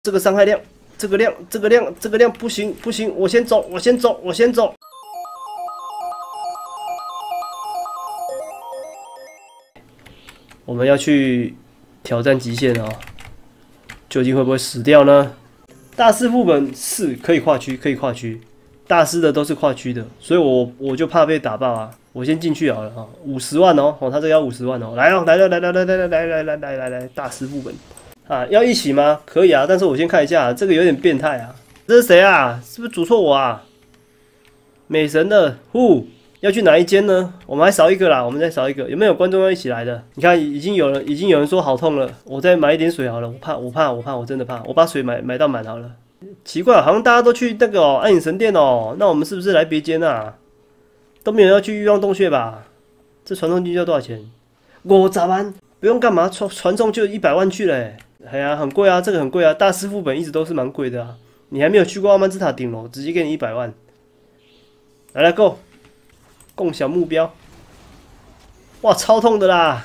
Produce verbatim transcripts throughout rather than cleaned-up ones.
这个伤害量，这个量，这个量，这个量不行不行，我先走，我先走，我先走。我们要去挑战极限啊、哦！究竟会不会死掉呢？大师副本是可以跨区，可以跨区，大师的都是跨区的，所以我我就怕被打爆啊！我先进去好了啊，五十万哦，哦，他这个要五十万哦，来哦，来了来来来来来来来来来来来，大师副本。 啊，要一起吗？可以啊，但是我先看一下，这个有点变态啊。这是谁啊？是不是组错我啊？美神的，呼，要去哪一间呢？我们还少一个啦，我们再少一个。有没有观众要一起来的？你看，已经有人，已经有人说好痛了。我再买一点水好了，我怕，我怕，我怕，我真的怕。我把水买买到满好了。奇怪，好像大家都去那个哦，暗影神殿哦。那我们是不是来别间啊？都没有人要去欲望洞穴吧？这传送机要多少钱？五十万，不用干嘛，传传送就一百万去了、欸。 哎呀，很贵啊，这个很贵啊，大师副本一直都是蛮贵的啊。你还没有去过阿曼之塔顶楼，直接给你一百万。来来，Go， 共享目标。哇，超痛的啦，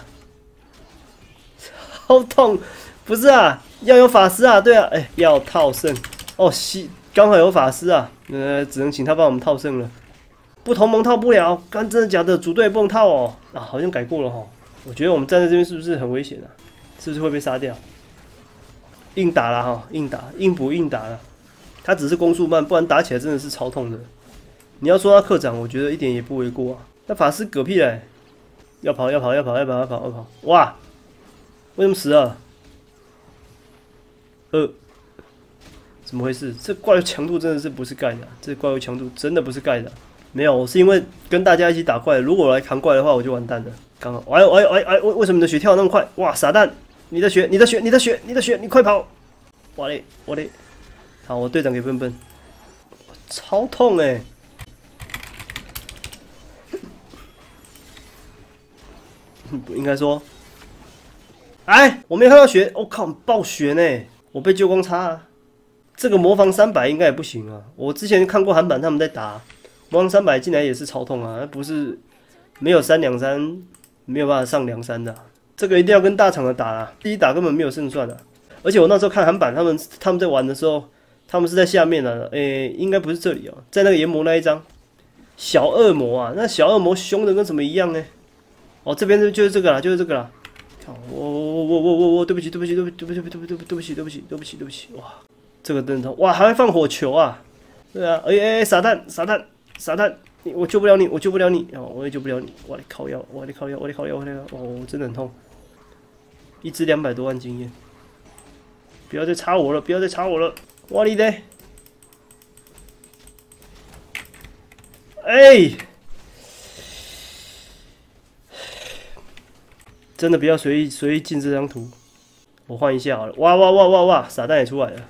超痛！不是啊，要有法师啊，对啊，哎，要套圣哦，西刚好有法师啊，呃，只能请他帮我们套圣了。不同盟套不了，刚真的假的？组队不能套哦，啊，好像改过了哈。我觉得我们站在这边是不是很危险啊？是不是会被杀掉？ 硬打了哈，硬打，硬补硬打了。他只是攻速慢，不然打起来真的是超痛的。你要说他课长，我觉得一点也不为过啊。那法师嗝屁嘞，要跑要跑要跑要跑要跑要跑！哇，为什么死了？呃，怎么回事？这怪物强度真的是不是盖的、啊？这怪物强度真的不是盖的、啊。没有，我是因为跟大家一起打怪，如果我来扛怪的话，我就完蛋了。刚好，哎哎哎哎，为为什么你的血跳得那么快？哇，傻蛋！ 你的血，你的血，你的血，你的血，你快跑！我嘞，我嘞，好，我队长给笨笨，超痛哎、欸！应该说，哎，我没看到血，我、哦、靠，爆血呢！我被救光叉啊！这个魔防三百应该也不行啊！我之前看过韩版他们在打魔防三百，进来也是超痛啊！不是没有三两三，没有办法上两三的、啊。 这个一定要跟大厂的打啊！第一打根本没有胜算啊！而且我那时候看韩版，他们他们在玩的时候，他们是在下面啊，诶，应该不是这里哦，在那个研磨那一张小恶魔啊，那小恶魔凶的跟什么一样呢？哦，这边就是这个啦，就是这个啦。我我我我我我，对不起对不起对不起对不起对不起对不起对不起对不起对不起对不起！哇，这个真的哇，还会放火球啊！对啊，哎哎，傻蛋傻蛋傻蛋！ 我救不了你，我救不了你，哦，我也救不了你，我的靠腰，我的靠腰，我的靠腰，我的靠腰，哦，真的很痛。一支两百多万经验，不要再插我了，不要再插我了，哇你的！哎，真的不要随意随意进这张图，我换一下好了。哇哇哇哇哇，傻蛋也出来了。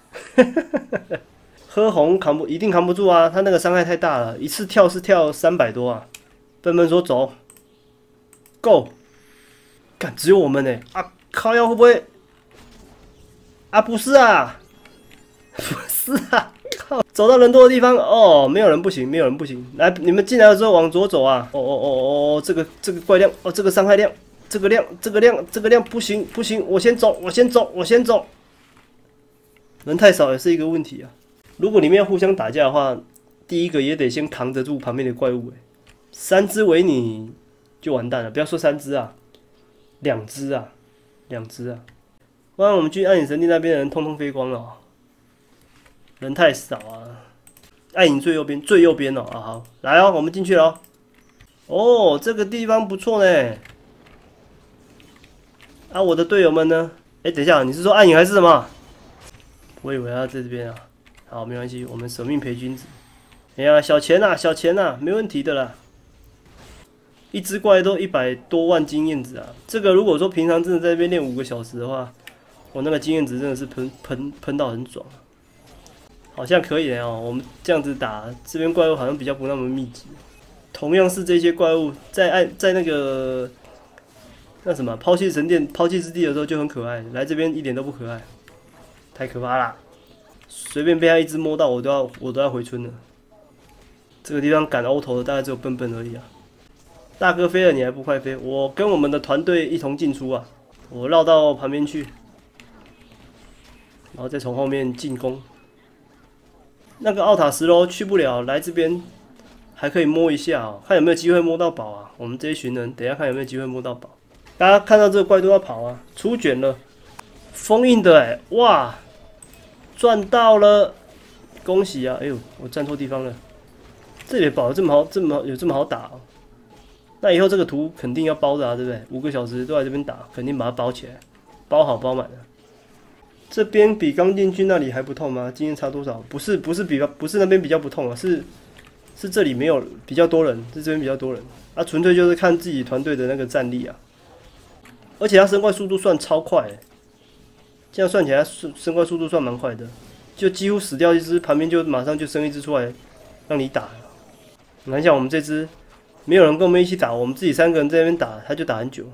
喝红扛不一定扛不住啊，他那个伤害太大了，一次跳是跳三百多啊。笨笨说走 ，Go， 干只有我们呢、欸、啊！靠腰会不会？啊不是啊，不是啊，靠！走到人多的地方哦，没有人不行，没有人不行。来，你们进来的时候往左走啊！哦哦哦哦哦，这个这个怪量哦，这个伤害量，这个量，这个量，这个量不行不行，我先走，我先走，我先走。人太少也是一个问题啊。 如果里面要互相打架的话，第一个也得先扛得住旁边的怪物、欸。三只围你就完蛋了，不要说三只啊，两只啊，两只啊。不然我们去暗影神殿那边的人通通飞光了、哦，人太少啊。暗影最右边，最右边哦啊好，来哦，我们进去了哦。哦，这个地方不错呢。啊，我的队友们呢？哎、欸，等一下，你是说暗影还是什么？我以为他在这边啊。 好，没关系，我们舍命陪君子。哎呀，小钱呐、啊，小钱呐、啊，没问题的啦。一只怪都一百多万经验值啊！这个如果说平常真的在这边练五个小时的话，我那个经验值真的是喷喷喷到很爽。好像可以哦，我们这样子打，这边怪物好像比较不那么密集。同样是这些怪物，在暗在那个那什么抛弃神殿、抛弃之地的时候就很可爱，来这边一点都不可爱，太可怕啦！ 随便被他一只摸到，我都要我都要回村了。这个地方敢欧头的大概只有笨笨而已啊！大哥飞了，你还不快飞？我跟我们的团队一同进出啊！我绕到旁边去， 后再从后面进攻。那个奥塔十楼去不了，来这边还可以摸一下哦，看有没有机会摸到宝啊！我们这一群人，等一下看有没有机会摸到宝。大家看到这个怪都要跑啊！出卷了，封印的哎，哇，赚到了，恭喜啊！哎呦，我站错地方了。这里的宝这么好，这么好有这么好打哦？那以后这个图肯定要包的啊，对不对？五个小时都在这边打，肯定把它包起来，包好包满了。这边比刚进去那里还不痛吗？经验差多少？不是，不是比较，不是那边比较不痛啊，是是这里没有比较多人，是这边比较多人啊，纯粹就是看自己团队的那个战力啊。而且它升怪速度算超快、欸，这样算起来升升怪速度算蛮快的，就几乎死掉一只，旁边就马上就生一只出来让你打。你看像我们这只，没有人跟我们一起打，我们自己三个人在那边打，他就打很久。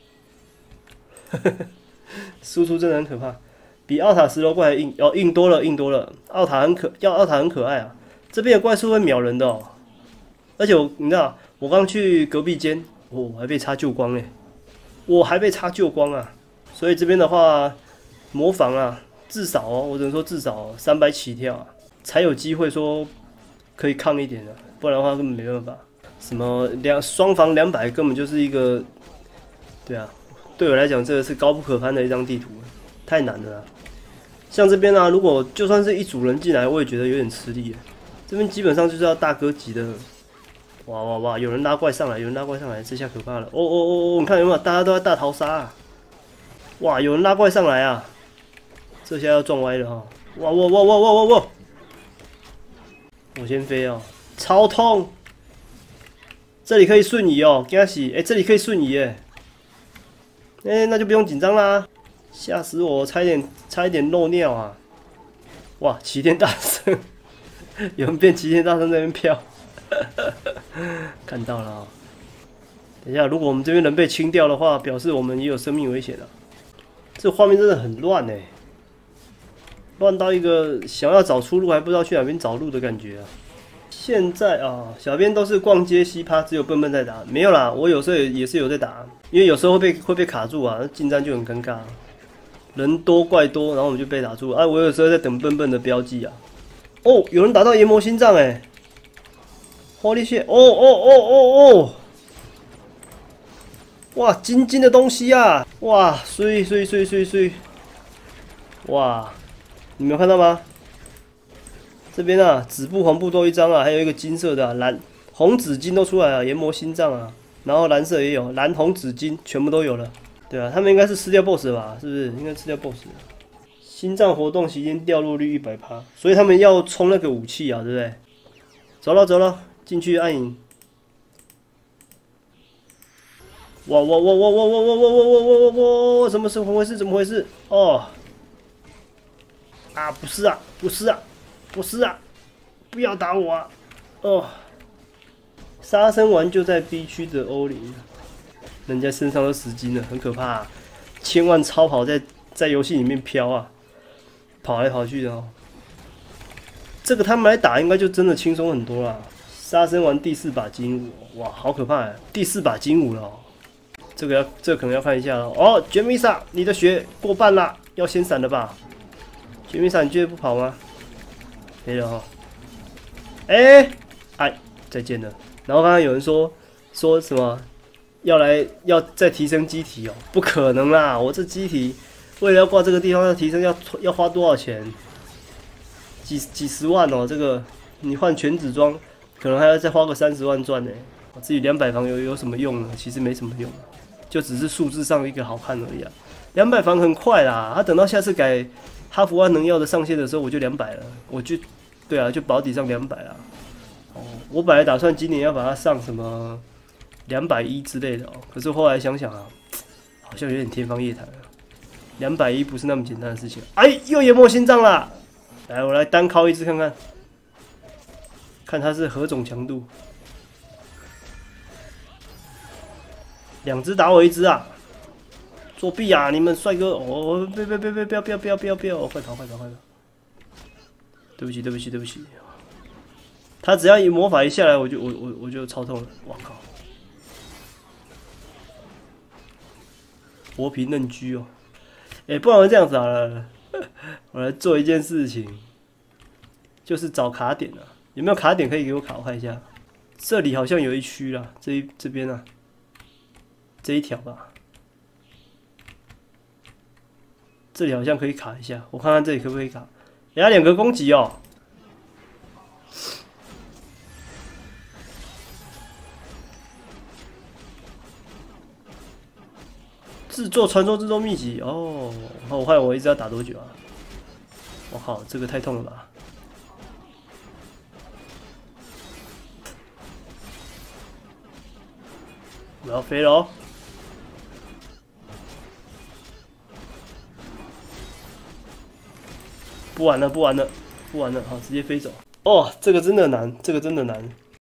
输出真的很可怕。比奥塔十楼怪还硬，哦，硬多了，硬多了。奥塔很可，要奥塔很可爱啊。这边的怪是会秒人的哦，而且我，你知道，我刚去隔壁间，哦，我还被插旧光哎，我还被插旧光啊。所以这边的话，模仿啊，至少哦，我只能说至少三百起跳啊，才有机会说可以抗一点的、啊，不然的话根本没办法。什么两双防两百根本就是一个，对啊，对我来讲这个是高不可攀的一张地图，太难了啦。像这边啊，如果就算是一组人进来，我也觉得有点吃力。这边基本上就是要大哥级的，哇哇哇！有人拉怪上来，有人拉怪上来，这下可怕了！哦哦哦哦，你看有没有？大家都在大逃杀、啊！哇，有人拉怪上来啊！这下要撞歪了哈！哇哇哇哇哇哇哇！我先飞哦，超痛！这里可以瞬移哦，惊喜！哎，这里可以瞬移哎！哎，那就不用紧张啦。吓死我！差一点，差一点漏尿啊！哇，齐天大圣，有人变齐天大圣在那边飘，看到了啊、哦！等一下，如果我们这边人被清掉的话，表示我们也有生命危险了。这画面真的很乱哎，乱到一个想要找出路还不知道去哪边找路的感觉啊！现在啊，小编都是逛街嘻趴，只有笨笨在打，没有啦，我有时候也是有在打，因为有时候会被会被卡住啊，近战就很尴尬、啊。人多怪多，然后我们就被打住了。啊，我有时候在等笨笨的标记啊。哦，有人打到研磨心脏哎 ！Holy shit！ 哦哦哦哦哦！哇，金金的东西啊！哇，碎碎碎碎碎！哇，你没有看到吗？这边啊，紫布、红布都一张啊，还有一个金色的、啊、蓝、红、紫金都出来了，研磨心脏啊，然后蓝色也有，蓝、红、紫金全部都有了。对啊，他们应该是吃掉 boss 吧？是不是？应该吃掉 boss。心脏活动期间掉落率 百分之百， 所以他们要冲那个武器啊，对不对？走了走了，进去暗影。哇哇哇哇哇哇哇哇哇哇哇哇！怎么怎么回事？怎么回事？哦，啊，不是啊，不是啊，不是啊，不要打我啊！哦，杀生丸就在 B 区的欧林。人家身上都十斤了，很可怕、啊，千万超跑在在游戏里面飘啊，跑来跑去的哦。这个他们来打应该就真的轻松很多啦。杀生丸第四把金武，哇，好可怕呀！第四把金武了、哦，这个要这个可能要看一下了哦。绝密萨，你的血过半啦，要先闪了吧？绝密萨，你绝对不跑吗？没了哈、哦。哎、欸，哎，再见了。然后刚刚有人说说什么？要来要再提升机体哦，不可能啦！我这机体为了要挂这个地方要提升要要花多少钱？几几十万哦，这个你换全紫装可能还要再花个三十万赚呢。我自己两百房有有什么用呢？其实没什么用，就只是数字上一个好看而已啊。两百房很快啦，他等到下次改哈弗万能药的上限的时候，我就两百了，我就对啊，就保底上两百啊。哦，我本来打算今年要把它上什么？两百一之类的哦，可是后来想想啊，好像有点天方夜谭了。两百一不是那么简单的事情。哎，又研磨心脏啦！来，我来单敲一只看看，看它是何种强度。两只打我一只啊！作弊啊！你们帅哥！哦，别别别别不要不要不要不要不要！快跑快跑快跑！对不起对不起对不起。他只要一魔法一下来，我就我我我就超痛了！我靠！活皮嫩居哦，哎、欸，不然这样子好了， 我来做一件事情，就是找卡点啊，有没有卡点可以给我卡？我看一下，这里好像有一区啦，这一这边啊，这一条吧，这里好像可以卡一下，我看看这里可不可以卡。人家两个攻击哦。 制作传说之中秘籍哦，我看我一直要打多久啊？我靠，这个太痛了吧！我要飞了哦！不玩了，不玩了，不玩了，好，直接飞走。哦，这个真的难，这个真的难。